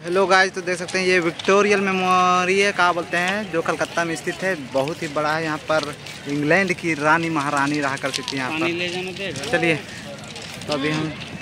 Hello guys, तो देख सकते हैं ये विक्टोरियल मेमोरी है, क्या बोलते हैं, जो कलकत्ता में स्थित है। बहुत ही बड़ा है। यहाँ पर इंग्लैंड की रानी महारानी रहा करती थी यहाँ पर। चलिए, तो अभी हम